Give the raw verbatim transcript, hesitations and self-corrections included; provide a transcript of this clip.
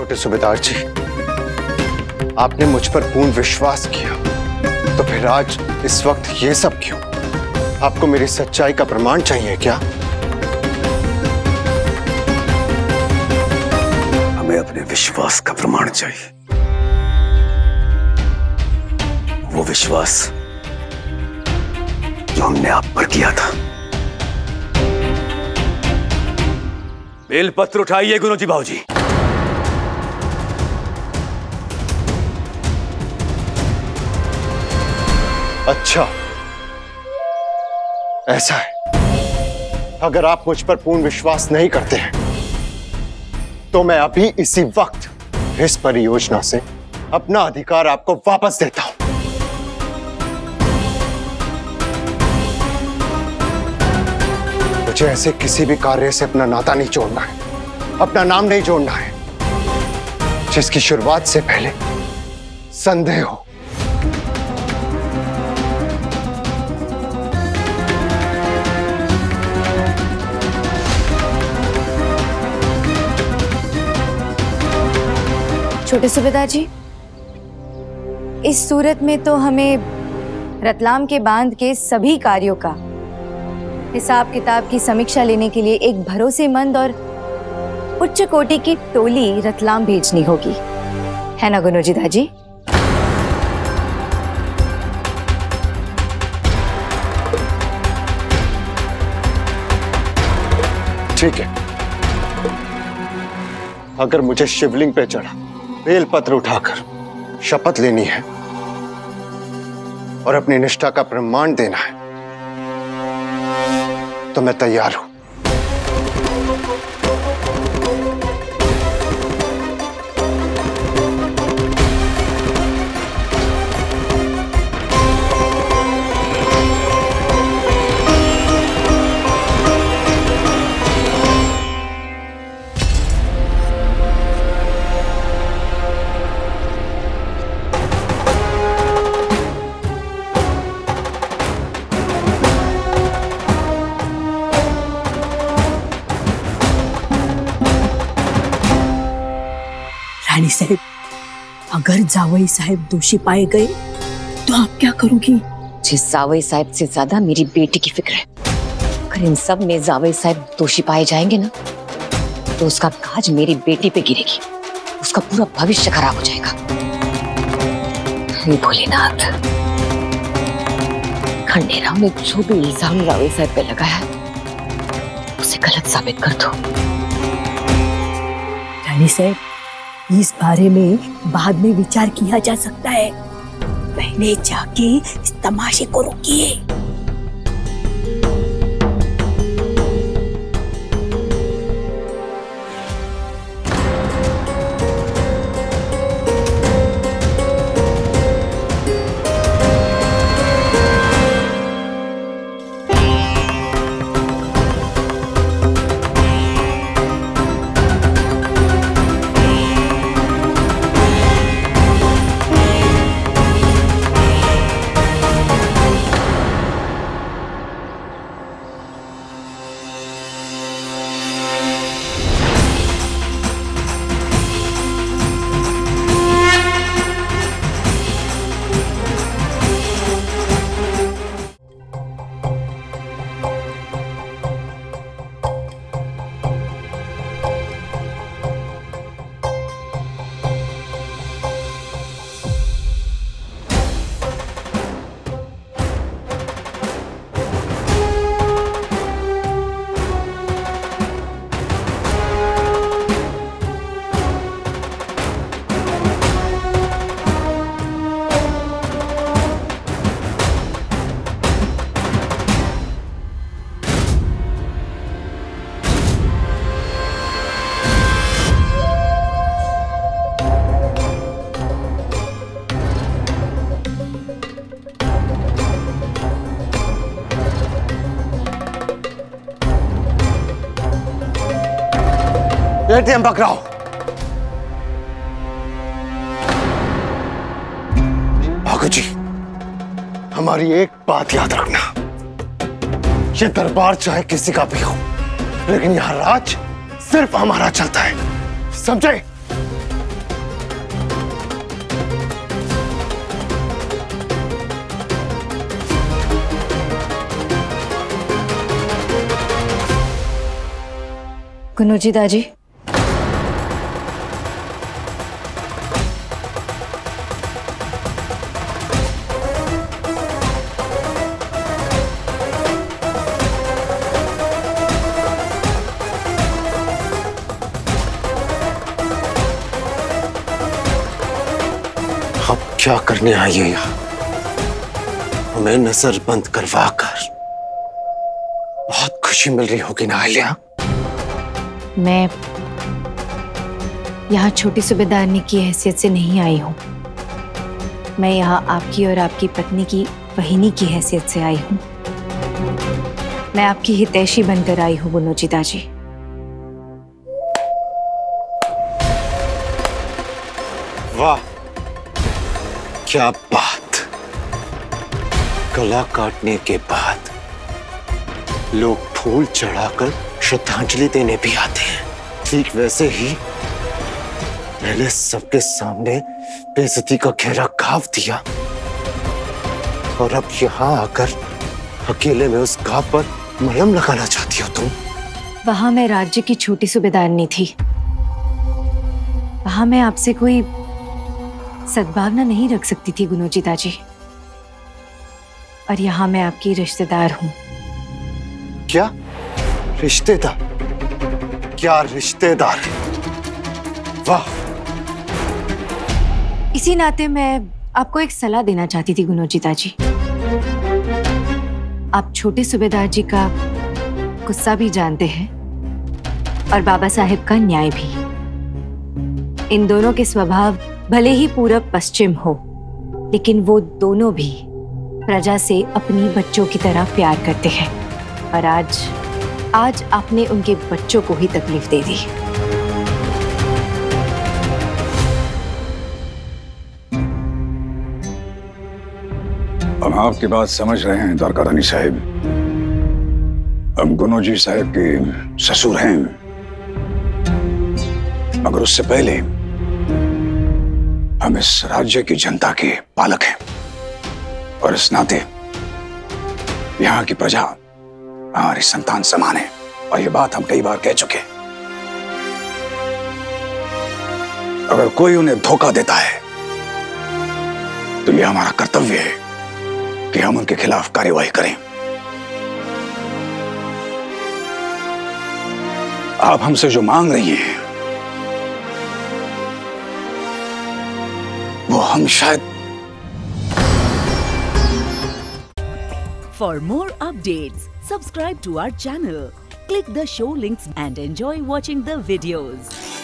छोटे सूबेदार जी, आपने मुझ पर पूर्ण विश्वास किया, तो फिर आज इस वक्त ये सब क्यों? आपको मेरी सच्चाई का प्रमाण चाहिए क्या? हमें अपने विश्वास का प्रमाण चाहिए। वो विश्वास जो हमने आप पर किया था। बेलपत्र उठाइए गुरुजी भाऊजी। अच्छा, ऐसा है। अगर आप मुझ पर पूर्ण विश्वास नहीं करते हैं, तो मैं अभी इसी वक्त इस परियोजना से अपना अधिकार आपको वापस देता हूं। मुझे ऐसे किसी भी कार्य से अपना नाता नहीं जोड़ना है, अपना नाम नहीं जोड़ना है, जिसकी शुरुआत से पहले संदेह हो। छोटे सूबेदार जी, इस सूरत में तो हमें रतलाम के बांध के सभी कार्यों का हिसाब किताब की समीक्षा लेने के लिए एक भरोसेमंद और उच्च कोटि की टोली रतलाम भेजनी होगी, है ना गुरुजी दाजी? ठीक है, अगर मुझे शिवलिंग पे चढ़ा बेलपत्र उठाकर शपथ लेनी है और अपनी निष्ठा का प्रमाण देना है, तो मैं तैयार हूं। साहब, अगर जावई साहब दोषी पाए गए तो आप क्या करोगी? जिस जावई साहब से ज्यादा मेरी बेटी की फिक्र है। अगर इन सब में जावई साहब दोषी पाए जाएंगे ना, तो उसका काज मेरी बेटी पे गिरेगी, उसका पूरा भविष्य खराब हो जाएगा। भोलेनाथ, खंडेराव ने जो भी इल्जाम जावई साहब पे लगाया है, उसे गलत साबित कर दो। रानी साहब, इस बारे में बाद में विचार किया जा सकता है, पहले जाके इस तमाशे को रोकिए। एटीएम पकड़ाओ। भागो जी, हमारी एक बात याद रखना, ये दरबार चाहे किसी का भी हो, लेकिन यहां राज सिर्फ हमारा चलता है, समझे? गुनोजी दाजी, अब क्या करने आई है यहाँ? हमें नजर बंद करवा कर बहुत खुशी मिल रही होगी ना अहिल्या? मैं यहाँ छोटी सूबेदारनी की हैसियत से नहीं आई हूँ। मैं यहाँ आपकी और आपकी पत्नी की बहिनी की हैसियत से आई हूँ। मैं आपकी हितैषी बनकर आई हूँ गुनोजी दाजी। वाह, क्या बात! गला काटने के बाद लोग फूल चढ़ाकर श्रद्धांजलि देने भी आते हैं। ठीक वैसे ही पहले सबके सामने बेइज्जती का घेरा घाव दिया और अब यहाँ आकर अकेले में उस घाव पर मलहम लगाना चाहती हो तुम। वहां मैं राज्य की छोटी सूबेदारनी थी। वहां मैं आपसे कोई सद्भावना नहीं रख सकती थी गुनोजी दाजी, और यहाँ मैं आपकी रिश्तेदार हूँ। क्या रिश्तेदार? क्या रिश्तेदार? वाह! इसी नाते मैं आपको एक सलाह देना चाहती थी गुनोजी दाजी। आप छोटे सूबेदार जी का गुस्सा भी जानते हैं और बाबा साहेब का न्याय भी। इन दोनों के स्वभाव भले ही पूरब पश्चिम हो, लेकिन वो दोनों भी प्रजा से अपनी बच्चों की तरह प्यार करते हैं। और आज आज आपने उनके बच्चों को ही तकलीफ दे दी। हम आपकी बात समझ रहे हैं द्वारका रानी साहब। हम गुनोजी साहब के ससुर हैं, मगर उससे पहले हम इस राज्य की जनता के पालक हैं और इस नाते यहाँ की प्रजा हमारी संतान समान है, और ये बात हम कई बार कह चुके हैं। अगर कोई उन्हें धोखा देता है तो ये हमारा कर्तव्य है कि हम उनके खिलाफ कार्यवाही करें। आप हमसे जो मांग रही हैं वो हम शायद। For more updates, subscribe to our channel, click the show links and enjoy watching the videos.